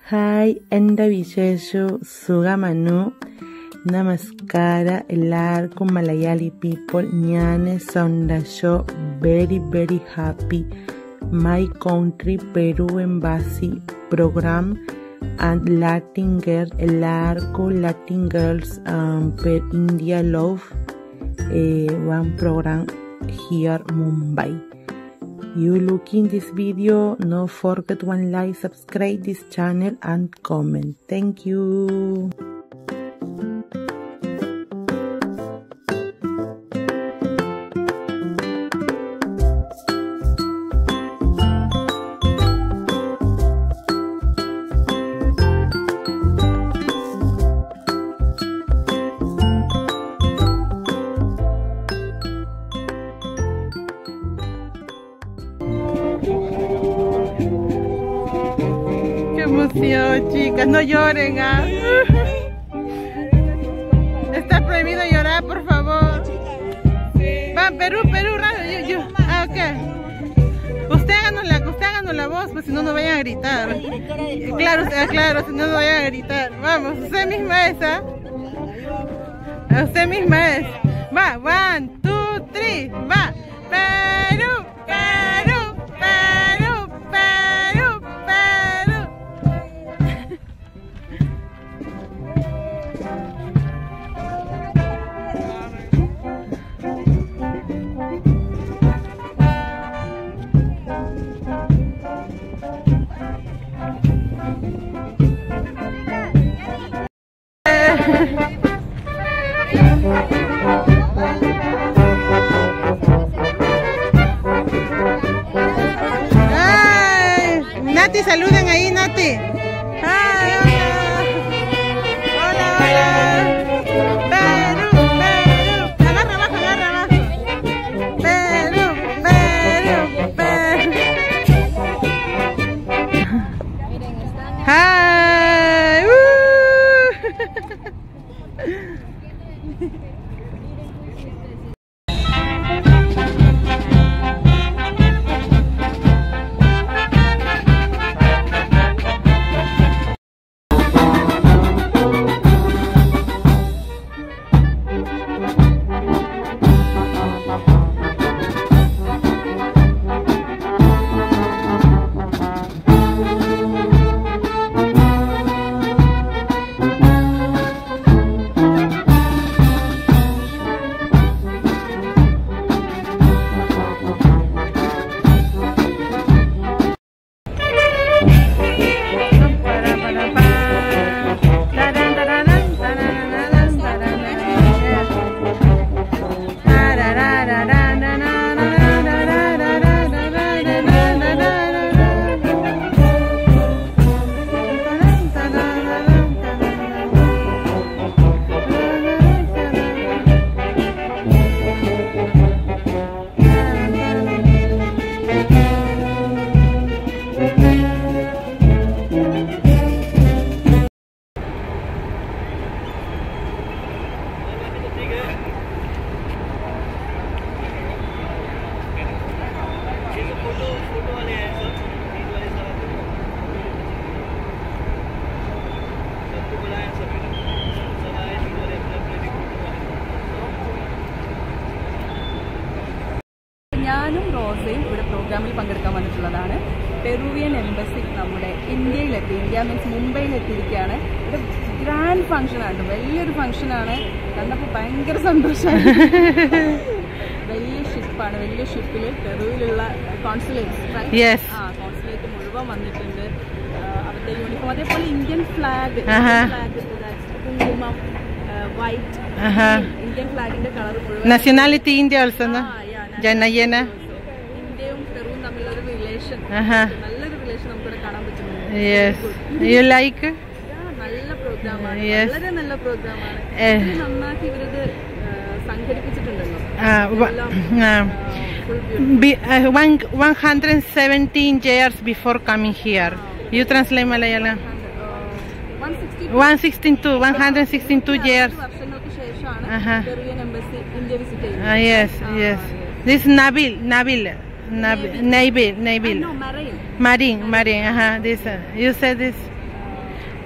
Hi, എൻ്റെ വിശേഷു സുഖമനു. നമസ്കാര എല്ലാവർക്കും മലയാളി പീപ്പിൾ. ഞാൻ സന്തോഷോ very happy. My country Peru embassy programme and Latin girl എല്ലാവർക്കും Latin girls India love one program here Mumbai. You looking this video, no forget one like, subscribe this channel and comment. Thank you. Emoción, chicas, no lloren, Está prohibido llorar, por favor. Va, Perú, radio, ok. Usted háganos la voz, pues si no vayan a gritar. Claro, si no vayan a gritar. Vamos, usted misma es, Usted misma es. Va, 1, 2, 3, va. Perú. Nati, saluden ahí, Nati. Hola. Perú. Agarra abajo. Perú. Hi. ഞാനും റോസയും ഇവിടെ പ്രോഗ്രാമിൽ പങ്കെടുക്കാൻ വന്നിട്ടുള്ളതാണ്. Peruvian embassy നമ്മുടെ ഇന്ത്യയിലെത്തി. India means മുംബൈയിലെത്തിയിരിക്കുകയാണ്. ഇത് grand ഫംഗ്ഷനാണ്, വലിയൊരു ഫംഗ്ഷനാണ്. കണ്ടപ്പോൾ ഭയങ്കര സന്തോഷമാണ്. വലിയ ഷിപ്പാണ്. വലിയ ഷിപ്പിൽ പെറുവിലുള്ള കോൺസുലേറ്റ് കോൺസുലേറ്റ് മുഴുവൻ വന്നിട്ടുണ്ട്. അവരുടെ യൂണിഫോം, അതേപോലെ ഇന്ത്യൻ ഫ്ലാഗ് കുങ്കുമം, വൈറ്റ്, ഇന്ത്യൻ ഫ്ലാഗിന്റെ കളർ മുഴുവൻ. നാഷണാലിറ്റി ഇന്ത്യ ഓൾസോ, ഇന്ത്യയും പെറുവും തമ്മിലുള്ള റിലേഷൻ, നല്ലൊരു റിലേഷൻ നമുക്കിവിടെ കാണാൻ പറ്റുന്നുണ്ട്. നല്ല പ്രോഗ്രാമാണ്, വളരെ നല്ല പ്രോഗ്രാമാണ്. നന്നാക്കി ഇവരത് സംഘടിപ്പിച്ചിട്ടുണ്ടല്ലോ. 117 years before coming here. You translate Malayalam. 162 years. വർഷങ്ങൾക്ക് ശേഷമാണ് പെറുവിയൻ എംബസി ഇന്ത്യ വിസിറ്റ് ചെയ്യുന്നത്. Yes. This is Nabil. No, Marine. This. You said this.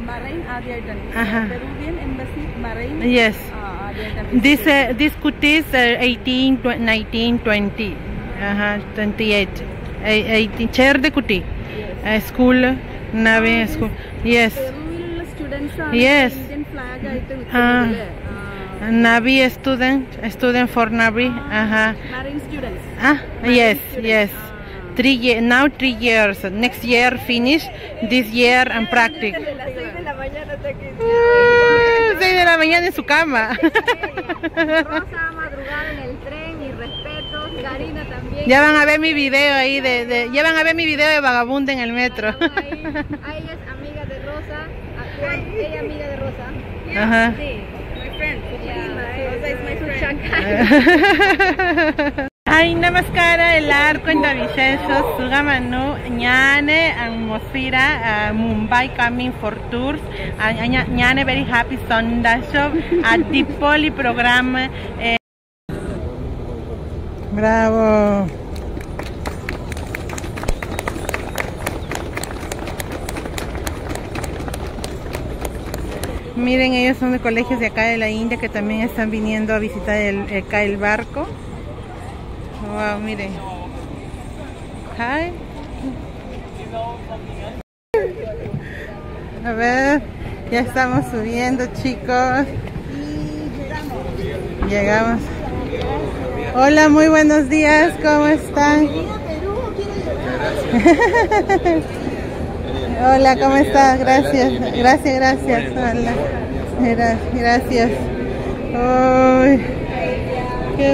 Marine ആദ്യമായിട്ടാണ്. Uh-huh. Peruvian embassy Marine. Yes. ആദ്യമായിട്ടാണ്. This cuties 18, 19, 20. 28. 18. Chair de cutie. School. Nave school. Yes. പെറുവിലുള്ള students ആണ് Yes. Indian flag ആയിട്ട് നിൽക്കുന്നത്. Navy student for Navy. Marine students. Yes, yes. 3 years now. 3 years. Next year finish. This year and practice. De las 6 de la mañana hasta que 6 de la mañana en su cama. Rosa madrugada en el tren, mis respetos. Karina también. Ya van a ver mi video ahí ya van a ver mi video de vagabunda en el metro. Ella es amiga de Rosa. Ella amiga de Rosa. Ajá. Sí, my friend. Rosa is my friend. Ay, namaskara, എല്ലാവർക്കും എൻ്റെ വിശേഷം സുഖമാണു. ഞാൻ മോസ്ഫിര Mumbai coming for tours. ഞാൻ very happy സന്തോഷം. അടിപൊളി programme. Bravo. Miren, ellos son de colegios de acá de la India que también están viniendo a visitar acá el barco. Wow, miren. Hi. A ver, ya estamos subiendo, chicos. Llegamos. Hola, muy buenos días, ¿cómo están? Hola, ¿cómo estás? Gracias, gracias. Hola. Gracias. Uy, qué...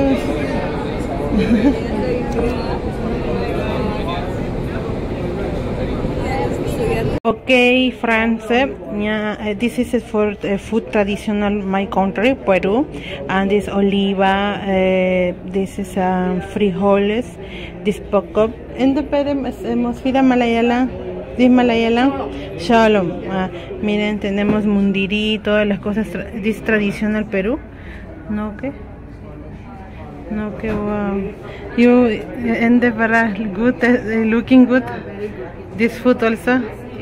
Okay, France. This is for food traditional my country, Peru, and this oliva. This is frijoles. This poco. In the Mosfira Malayalam. This Malayalam. Shalom. Miren, tenemos mundiri, todas las cosas. This traditional Perú. No, ¿qué? No, que wow. You and the para good, looking good. This food also.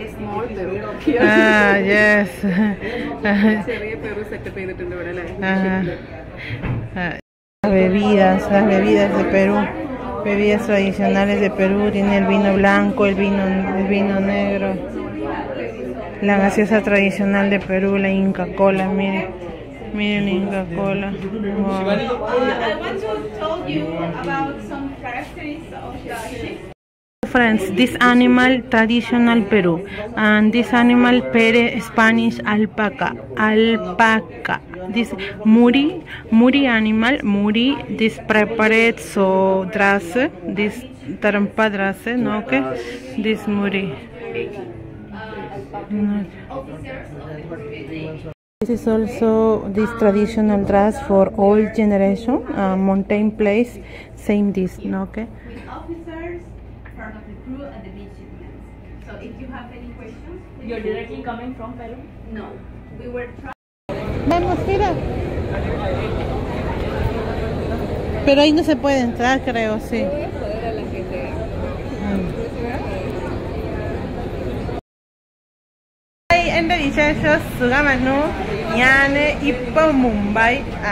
Yes. Las bebidas de Perú. Bebidas tradicionales de Perú. Tiene el vino blanco, el vino negro. La gaseosa tradicional de Perú, la Inca Cola, miren. Miren, Inca Cola. Wow. I want to tell you about some characteristics of the sheep. Friends, this animal traditional Peru, and this animal Spanish alpaca. This muri animal, this prepared so drase, this tarampa drase, no, okay, this muri. This is also this traditional dress for all generation, mountain place, same this, no, okay. Officers, part of the crew, and the midshipmen. So if you have any questions, you're directly coming from Peru? No, we were trying. Vamos, mira. Pero ahí no se puede entrar, creo, sí. എൻ്റെ വിശേഷം സുഖമാണു. ഞാൻ ഇപ്പോൾ Mumbai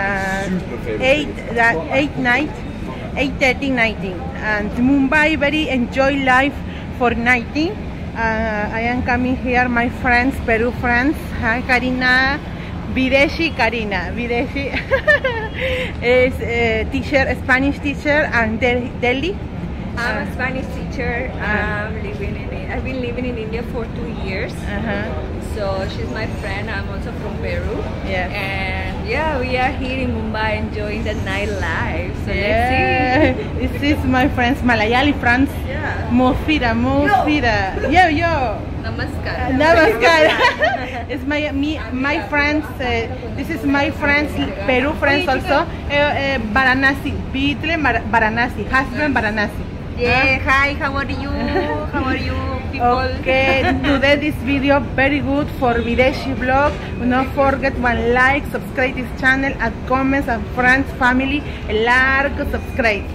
8:30 nighting, and Mumbai very enjoy life for nighting. I am coming here, my friends, Peru friends. Hi Karina, Videshi Karina. Videshi is teacher, Spanish teacher, and Delhi. I'm a Spanish teacher. I've been living in India for 2 years. So she's my friend. I'm also from Peru. Yes. And yeah, we are here in Mumbai enjoying the nightlife. So let's see. This is my friends, Malayali friends. Yeah. Mosfira. Yo. Namaskar. Namaskar. It's my friends. This is my friends, Peru friends also. Varanasi. Beatle Varanasi. Husband Varanasi. Yeah. Hi. How are you? How are you, people? Okay. Today this video very good for Videshi vlog. Don't forget one like, subscribe this channel, and comments, and friends, family, like, subscribe.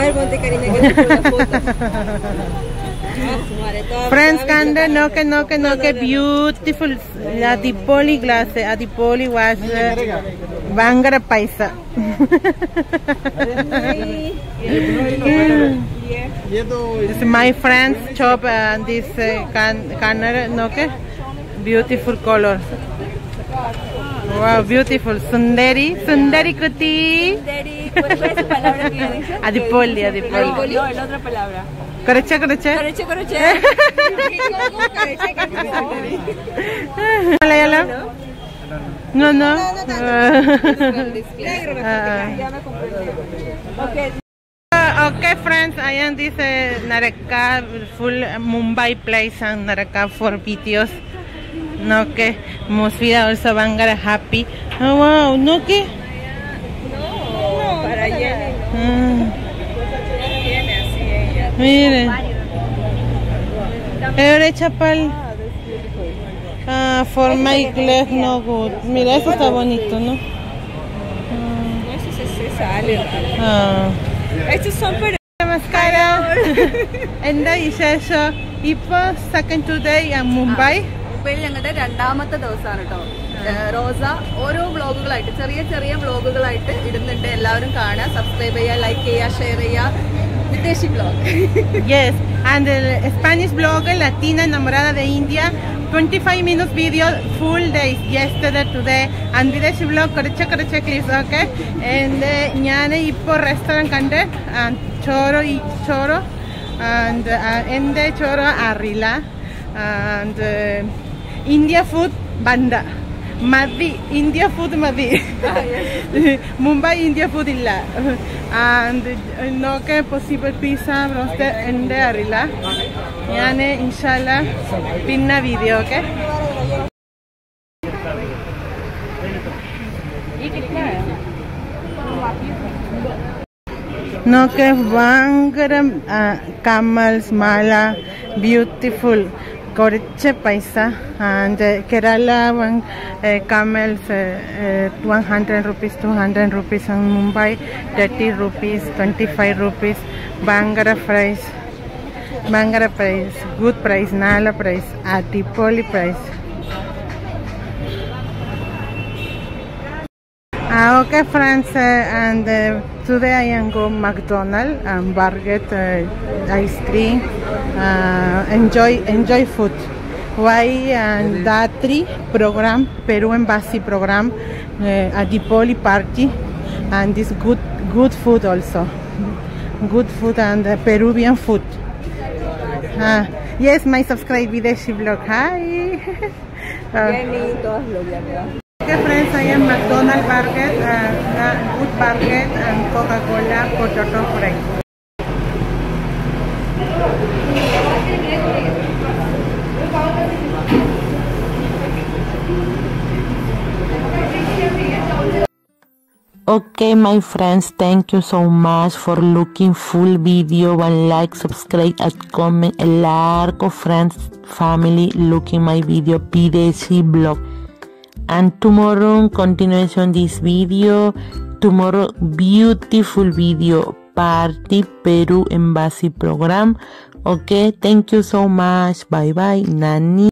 ver, ponte cariño que te pongo la foto. Friends, kanda no que beautiful Adipoli glass, Adipoli was Bangara Paisa. This is my friend's shop and this canner no que beautiful color. Wow, beautiful. Sundari Kuti. ¿Cuál es esa palabra que dice? Adipoli. No, la otra palabra. Karacha. Malayalam? No. Okay, friends, I am this Naraka full Mumbai place and Naraka for videos. No que Mosfida also Bangara happy. Oh wow, no que? No, para Jenny tiene así ella. Miren. Eure Chapal. For my leg no good. Mira, eso está bonito, ¿no? Eso se sale. Estos son para Namaskara. Enda Ishasho. Ipo second today in Mumbai. മുംബൈയിൽ ഞങ്ങളുടെ രണ്ടാമത്തെ ദിവസമാണ് കേട്ടോ. റോസ ഓരോ വ്ളോഗുകളായിട്ട് ചെറിയ വ്ളോഗുകളായിട്ട് ഇടുന്നുണ്ട്. എല്ലാവരും കാണുക, സബ്സ്ക്രൈബ് ചെയ്യുക, ലൈക്ക് ചെയ്യുക, ഷെയർ ചെയ്യുക. വിദേശി vlog. Yes, and the Spanish blogger Latina enamorada de India. 25 minutes video, full days, yesterday, today, and Videshi vlog, karacha clips, okay? And Nyane Ipo restaurant kande, and Choro, and Ende Choro Arila, and India food Banda. Madhi, India food Madhi. Mumbai India food illa. And no que possible pizza roasted ende arila. Yani inshallah pinna video, okay? No que Bangaram camels mala beautiful. Koreche Paisa and Kerala camels 100 rupees, 200 rupees, and Mumbai 30 rupees, 25 rupees. Bangara price, good price, Nala price, Adipoli price. Okay, friends, and today I am go McDonald's and burger, ice cream. Enjoy food. Why and Datri program, Peru Embassy program, Adipoli party, and this good food also. Good food and Peruvian food. Yes, my subscribe Videshi vlog. Hi. Okay, friends, I am McDonald's burger, good burger and Coca-Cola potato fry. Okay, my friends, thank you so much for looking full video and like, subscribe and comment. A lot of friends, family looking my video Videshi blog. And tomorrow continuation this video. Tomorrow beautiful video party Peru Embassy program. Okay, thank you so much. Bye bye, Nani.